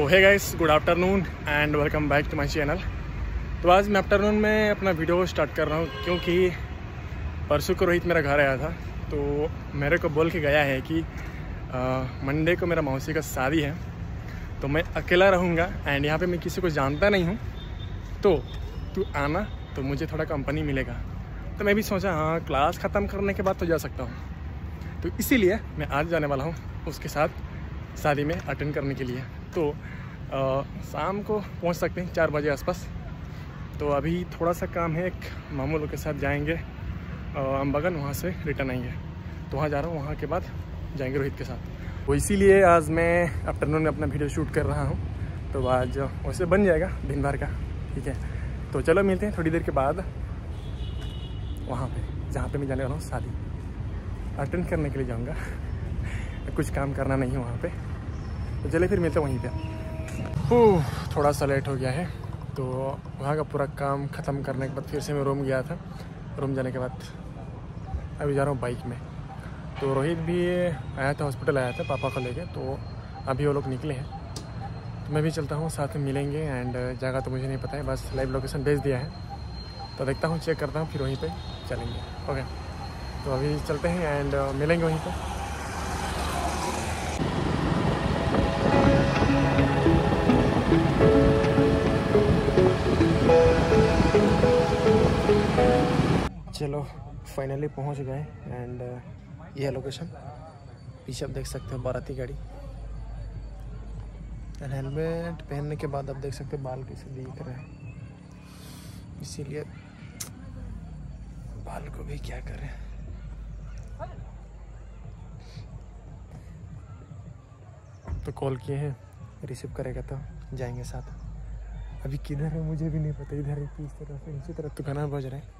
तो hey guys, good afternoon and welcome back to my channel. तो आज मैं आफ्टरनून में अपना वीडियो स्टार्ट कर रहा हूँ क्योंकि परसों को रोहित मेरा घर आया था। तो मेरे को बोल के गया है कि मंडे को मेरा मौसी का शादी है, तो मैं अकेला रहूँगा एंड यहाँ पे मैं किसी को जानता नहीं हूँ, तो तू आना तो मुझे थोड़ा कंपनी मिलेगा। तो मैं भी सोचा हाँ, क्लास ख़त्म करने के बाद तो जा सकता हूँ, तो इसीलिए मैं आज जाने वाला हूँ उसके साथ शादी में अटेंड करने के लिए। तो शाम को पहुँच सकते हैं 4 बजे आसपास। तो अभी थोड़ा सा काम है, एक मामू लोग के साथ जाएंगे अम्बागन, वहाँ से रिटर्न आएंगे। तो वहाँ जा रहा हूँ, वहाँ के बाद जाएंगे रोहित के साथ। तो इसीलिए आज मैं आफ्टरनून में अपना वीडियो शूट कर रहा हूँ। तो आज वैसे बन जाएगा दिन भर का, ठीक है। तो चलो मिलते हैं थोड़ी देर के बाद वहाँ पे जहाँ पे मैं जाने वाला हूँ शादी अटेंड करने के लिए जाऊँगा। कुछ काम करना नहीं है वहाँ पे, तो चलिए फिर मिलते हैं वहीं पे। थोड़ा सा लेट हो गया है, तो वहाँ का पूरा काम ख़त्म करने के बाद फिर से मैं रूम गया था। रूम जाने के बाद अभी जा रहा हूँ बाइक में। तो रोहित भी आया था, हॉस्पिटल आया था पापा को लेके, तो अभी वो लोग निकले हैं। तो मैं भी चलता हूँ, साथ में मिलेंगे। एंड जगह तो मुझे नहीं पता है, बस लाइव लोकेशन भेज दिया है, तो देखता हूँ, चेक करता हूँ, फिर वहीं पर चलेंगे। ओके, तो अभी चलते हैं एंड मिलेंगे वहीं पर। चलो फाइनली पहुंच गए एंड यह लोकेशन। पीछे आप देख सकते हो बाराती गाड़ी। हेलमेट पहनने के बाद आप देख सकते हो बाल कैसे दिख रहे हैं, इसीलिए बाल को भी क्या करें। तो कॉल किए हैं, रिसीव करेगा तो जाएंगे साथ। अभी किधर है मुझे भी नहीं पता, इधर है कि इस तरफ है, इसी तरफ तो गाना बज रहा है।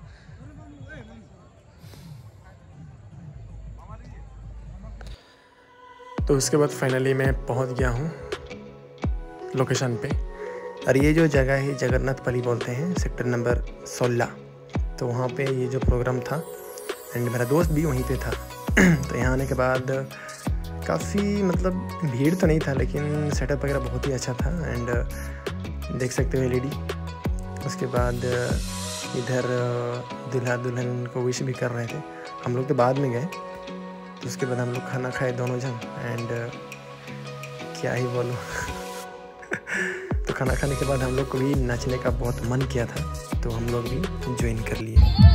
तो उसके बाद फाइनली मैं पहुंच गया हूं लोकेशन पे। और ये जो जगह है जगन्नाथपल्ली बोलते हैं, सेक्टर नंबर 16। तो वहाँ पे ये जो प्रोग्राम था एंड मेरा दोस्त भी वहीं पे था। तो यहाँ आने के बाद काफ़ी मतलब भीड़ तो नहीं था, लेकिन सेटअप वगैरह बहुत ही अच्छा था। एंड देख सकते हो LED। उसके बाद इधर दूल्हा दुल्हन को विश भी कर रहे थे। हम लोग तो बाद में गए। तो उसके बाद हम लोग खाना खाए दोनों जन एंड क्या ही बोलूं। तो खाना खाने के बाद हम लोग को भी नाचने का बहुत मन किया था, तो हम लोग भी ज्वाइन कर लिए।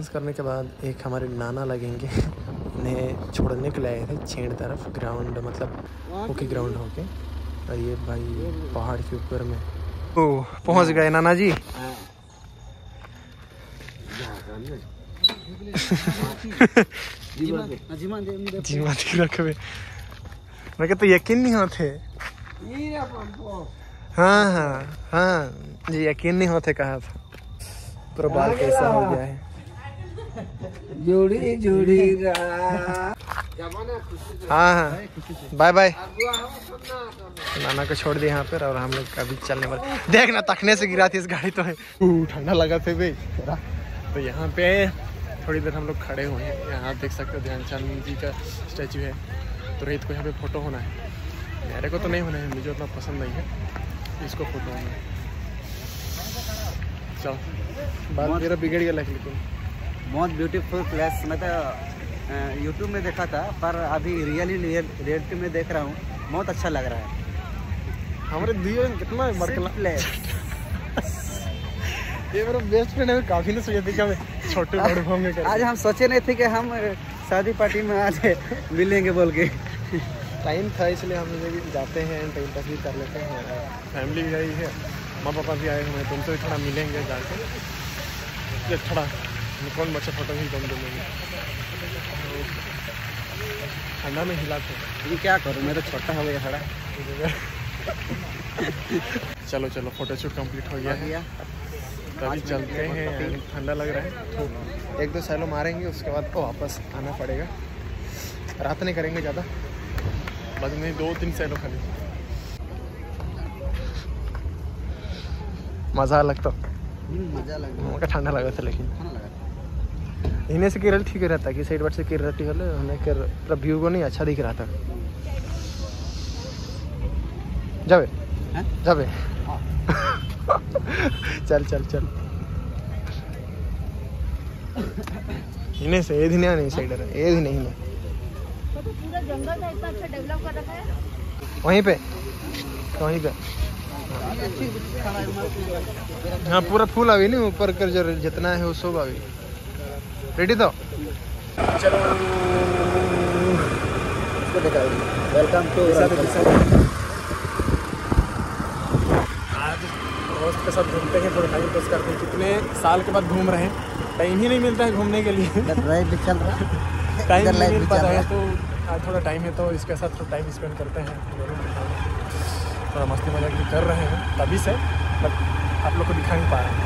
डांस करने के बाद एक हमारे नाना लगेंगे उन्हें छोड़ने के लिए आए थे छेड़ तरफ ग्राउंड, मतलब हॉकी ग्राउंड होके। और ये भाई पहाड़ के ऊपर में पहुंच गए नाना जी। मैं कहते यकीन नहीं होते। हाँ हाँ हाँ जी, यकीन नहीं होते कहा था। पूरा बाल कैसा हो गया है। जोड़ी जोड़ी हाँ हाँ बाय बाय। नाना को छोड़ दिया यहाँ पर और हम लोग अभी चलने वाले। देखना तखने से गिरा थी इस गाड़ी तो है। ठंडा लगा थे भाई। तो यहाँ पे थोड़ी देर हम लोग खड़े हुए हैं। यहाँ आप देख सकते हो ध्यानचंद जी का स्टैचू है। तो रोहित को यहाँ पे फ़ोटो होना है। मेरे को तो नहीं होना है, मुझे उतना पसंद नहीं है, इसको फ़ोटो होना है। चलो बाल मेरा बिगड़ गया लेकिन बहुत ब्यूटीफुल प्लेस। मैं तो यूट्यूब में देखा था पर अभी रियलिटी में देख रहा हूँ, बहुत अच्छा लग रहा है। हमारे दिए कितना बड़कला प्लेस। ये मेरा बेस्ट फ्रेंड है, काफ़ी ने सोचा थी कि हम छोटे बड़े में आज हम सोचे नहीं थे कि हम शादी पार्टी में आज मिलेंगे बोल के। टाइम था इसलिए हम लोग जाते हैं, टाइम पास भी कर लेते हैं। फैमिली भी आई है, माँ पापा भी आए हुए हैं, तो उनसे भी थोड़ा मिलेंगे जाके। ये थोड़ा कौन बच्चा फोटो ही कम दे लेंगे। ठंडा में हिला थे। ये क्या करूँ, मैं तो छोटा हो गया थोड़ा। चलो चलो फोटो शूट कंप्लीट हो गया है, तभी चलते हैं। ठंडा लग रहा है तो एक दो सैलो मारेंगे, उसके बाद तो वापस आना पड़ेगा। रात नहीं करेंगे ज़्यादा, बस नहीं 2-3 सैलो खाली। मज़ा लगता, मजा लगा, ठंडा लगा था लेकिन इन्हें से केरल ठीक रहता है कि साइड से केरल ठीक है। हमें पूरा व्यू को नहीं अच्छा दिख रहा था। जावे जावे चल चल चल इन्हें से ये नहीं साइड है, ये नहीं है। तो पूरा जंगल टाइप का अच्छा डेवलप कर रखा है वहीं पे हाँ पूरा फूल अभी नहीं ऊपर कर जो जितना है वो सब अभी रेडी। तो चलो वेलकम टू। आज दोस्त के साथ घूमते हैं, थोड़ा टाइम पास करते हैं। कितने साल के बाद घूम रहे हैं, टाइम ही नहीं मिलता है घूमने के लिए। ड्राइव भी चल रहा है, टाइम नहीं मिल पाता है, तो आज थोड़ा टाइम है तो इसके साथ थोड़ा टाइम स्पेंड करते हैं। थोड़ा मस्ती मजाक भी कर रहे हैं तभी से, बट आप लोग को दिखा नहीं पा रहे हैं।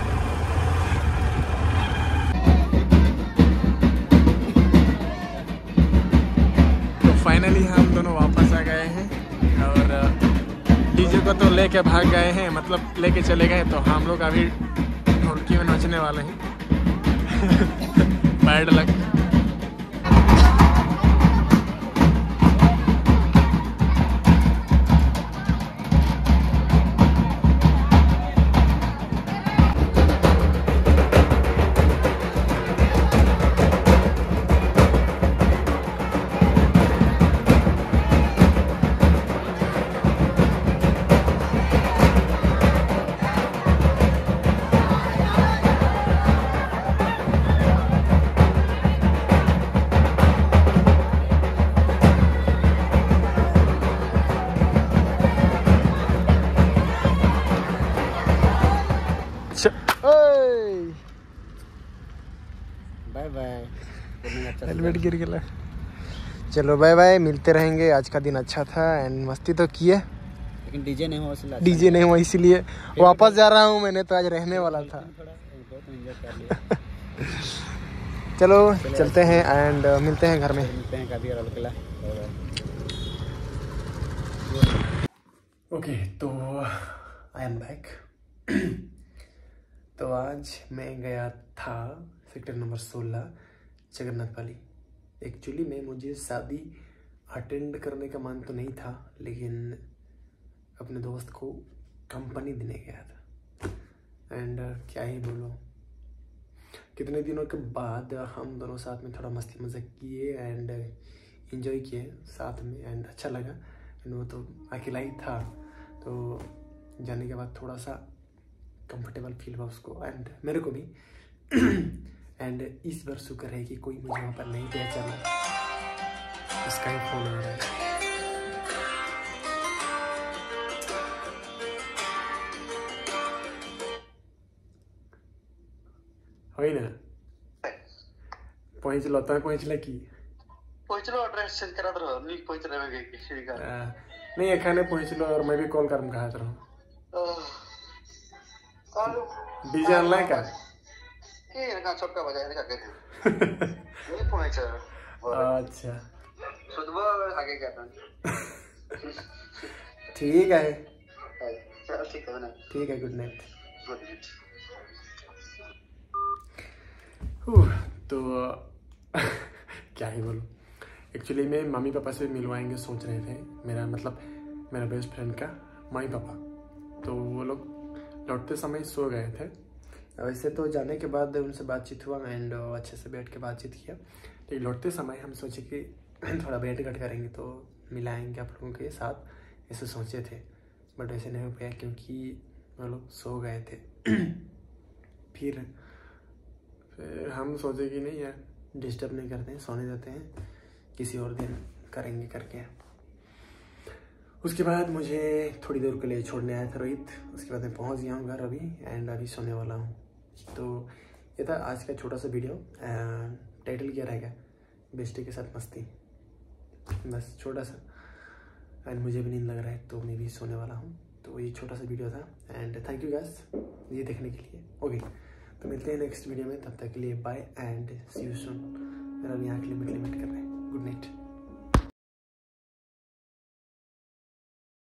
तो फाइनली हम दोनों वापस आ गए हैं और डीजे को तो लेके भाग गए हैं, मतलब लेके चले गए। तो हम लोग अभी ढोलकी में नाचने वाले हैं। Bad luck. Bye bye. Helmet गिर गया। चलो बाय बाय, मिलते रहेंगे। आज का दिन अच्छा था एंड मस्ती तो किए, लेकिन डीजे नहीं हुआ इसलिए डीजे नहीं हुआ इसीलिए वापस जा रहा हूँ। मैंने तो आज रहने वाला था। चलो चलते हैं एंड मिलते हैं घर में। मिलते हैं कभी और किला। ओके तो आई एम बैक। तो आज मैं गया था सेक्टर नंबर 16 जगन्नाथ वाली। एक्चुअली में मुझे शादी अटेंड करने का मन तो नहीं था, लेकिन अपने दोस्त को कंपनी देने गया था। एंड क्या ही बोलो, कितने दिनों के बाद हम दोनों साथ में थोड़ा मस्ती मजाक किए एंड एंजॉय किए साथ में एंड अच्छा लगा। एंड वो तो अकेला ही था, तो जाने के बाद थोड़ा सा कंफर्टेबल फील हुआ उसको एंड मेरे को भी। एंड इस बार शुक्र है कि कोई मुझे वहाँ पर नहीं पहचाना। इसका ही फ़ोन आ रहा है। হয় না পৌঁছলো তুমি পৌঁছলে কি পৌঁছলো एड्रेस सेंड करा दो नहीं पहुंच रहे हैं किसी का नहीं এখানে পৌঁছলো और मैं भी कॉल करम कहा था डीजे ऑनलाइन का ये ना चौका बजाए का कहते नहीं पहुंचा अच्छा सुबह आगे क्या था ठीक है चलो ठीक है ना ठीक है गुड नाइट गुड नाइट तो क्या ही बोलूँ। एक्चुअली मैं मम्मी पापा से मिलवाएंगे सोच रहे थे, मेरा बेस्ट फ्रेंड का मम्मी पापा। तो वो लोग लौटते समय सो गए थे। वैसे तो जाने के बाद उनसे बातचीत हुआ एंड अच्छे से बैठ के बातचीत किया, लेकिन लौटते समय हम सोचे कि थोड़ा भेंट घाट करेंगे तो मिलाएंगे आप लोगों के साथ, ऐसे सोचे थे। बट ऐसे नहीं हो पाया क्योंकि वो लोग सो गए थे। फिर हम सोचे कि नहीं यार डिस्टर्ब नहीं करते हैं, सोने देते हैं, किसी और दिन करेंगे करके। उसके बाद मुझे थोड़ी देर के लिए छोड़ने आया था रोहित। उसके बाद मैं पहुंच गया हूँ घर अभी एंड अभी सोने वाला हूँ। तो ये था आज का छोटा सा वीडियो। टाइटल क्या रहेगा, बेस्टी के साथ मस्ती, बस छोटा सा। एंड मुझे भी नींद लग रहा है तो मैं भी सोने वाला हूँ। तो ये छोटा सा वीडियो था एंड थैंक यू गाइस ये देखने के लिए। ओके तो मिलते हैं नेक्स्ट वीडियो में, तब तक के लिए bye and see you soon. मेरा भी आँख लिमिट कर रहा है। Good night.